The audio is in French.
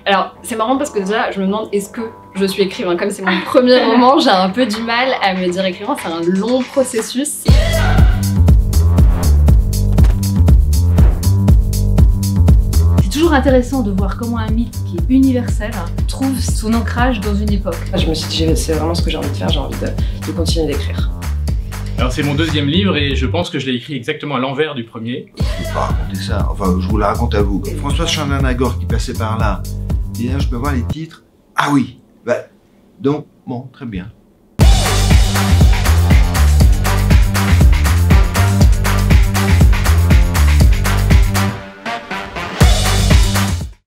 Alors, c'est marrant parce que déjà, je me demande est-ce que je suis écrivain. Comme c'est mon premier roman, j'ai un peu du mal à me dire écrivain, c'est un long processus. C'est toujours intéressant de voir comment un mythe qui est universel trouve son ancrage dans une époque. Je me suis dit, c'est vraiment ce que j'ai envie de faire, j'ai envie de continuer d'écrire. Alors c'est mon deuxième livre et je pense que je l'ai écrit exactement à l'envers du premier. Je ne peux pas raconter ça, enfin je vous la raconte à vous. François Chandernagor qui passait par là, et là je peux voir les titres. Ah oui, bah, donc bon, très bien.